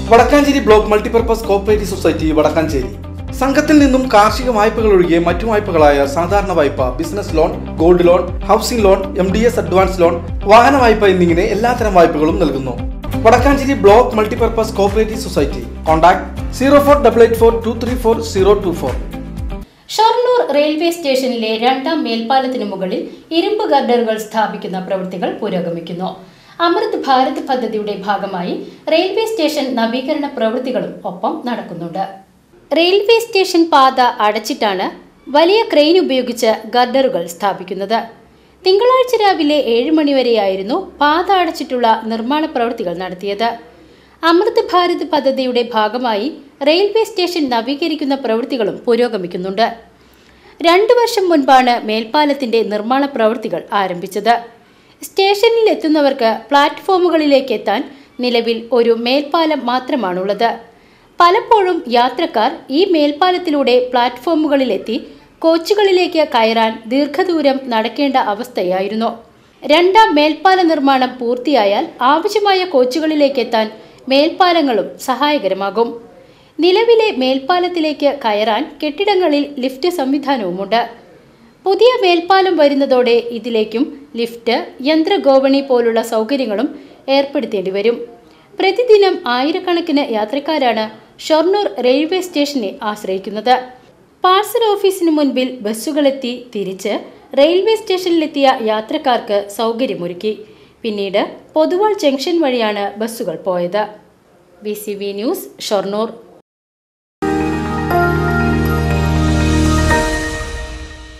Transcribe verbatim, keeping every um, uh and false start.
Vadakkanchery block multipurpose cooperative society Vadakkanchery സംഘത്തിൽ നിന്നും കാർഷിക വായ്പകൾ ഒഴികെ മറ്റു വായ്പകളായ സാധാരണ വായ്പ, business loan, gold loan, housing loan, M D S advance loan, വാഹന വായ്പ എന്നിങ്ങനെ എല്ലാത്തരം വായ്പകളും നൽകുന്നു. Vadakkanchery block multipurpose cooperative society. Contact zero four double eight four two three four zero two four. Shoranur railway സ്റ്റേഷനിലെ രണ്ടാം മേൽപ്പാലത്തിനു മുകളിൽ ഇരുമ്പ് ഗർഡറുകൾ സ്ഥാപിക്കുന്ന പ്രവൃത്തികൾ പുരോഗമിക്കുന്നു. അമൃത് ഭാരത് പദ്ധതിയുടെ ഭാഗമായി റെയിൽവേ സ്റ്റേഷൻ നവീകരണ പ്രവൃത്തികളും ഒപ്പം നടക്കുന്നുണ്ട്. റെയിൽവേ സ്റ്റേഷൻ പാത അടച്ചിട്ടാണ് വലിയ ക്രെയിൻ ഉപയോഗിച്ച് ഗർഡറുകൾ സ്ഥാപിക്കുന്നത്. തിങ്കളാഴ്ച രാവിലെ ഏഴ് മണിവരെയായിരുന്നു പാത അടച്ചിട്ടുള്ള നിർമ്മാണ പ്രവൃത്തികൾ നടത്തിയത്. അമൃത് ഭാരത് പദ്ധതിയുടെ ഭാഗമായി റെയിൽവേ സ്റ്റേഷൻ നവീകരിക്കുന്ന പ്രവൃത്തികളും പുരോഗമിക്കുന്നുണ്ട്. രണ്ടു വർഷം മുൻപാണ് മേൽപ്പാലത്തിന്റെ നിർമ്മാണ പ്രവൃത്തികൾ ആരംഭിച്ചത്. സ്റ്റേഷനിൽ എത്തുന്നവർക്ക് പ്ലാറ്റ്ഫോമുകളിലേക്ക് എത്താൻ നിലവിൽ ഒരു മേൽപ്പാലം മാത്രമാണുള്ളത്. പലപ്പോഴും യാത്രക്കാർ ഈ മേൽപ്പാലത്തിലൂടെ പ്ലാറ്റ്ഫോമുകളിലെത്തി കോച്ചുകളിലേക്ക് കയറാൻ ദീർഘദൂരം നടക്കേണ്ട അവസ്ഥയായിരുന്നു. രണ്ടാം മേൽപ്പാല നിർമ്മാണം പൂർത്തിയായാൽ ആവശ്യമായ കോച്ചുകളിലേക്ക് എത്താൻ മേൽപ്പാലങ്ങളും സഹായകരമാകും. നിലവിലെ മേൽപ്പാലത്തിലേക്ക് കയറാൻ കെട്ടിടങ്ങളിൽ ലിഫ്റ്റ് സംവിധാനവുമുണ്ട്. പുതിയ മേൽപ്പാലം വരുന്നതോടെ ഇതിലേക്കും ലിഫ്റ്റ്, യന്ത്രഗോവണി പോലുള്ള സൗകര്യങ്ങളും ഏർപ്പെടുത്തേണ്ടി വരും. പ്രതിദിനം ആയിരക്കണക്കിന് യാത്രക്കാരാണ് ഷൊർണൂർ റെയിൽവേ സ്റ്റേഷനെ ആശ്രയിക്കുന്നത്. പാർസൽ ഓഫീസിന് മുൻപിൽ ബസ്സുകളെത്തി തിരിച്ച് റെയിൽവേ സ്റ്റേഷനിലെത്തിയ യാത്രക്കാർക്ക് സൗകര്യമൊരുക്കി. പിന്നീട് പൊതുവാൾ ജംഗ്ഷൻ വഴിയാണ് ബസ്സുകൾ പോയത്. B C V news, Shoranur.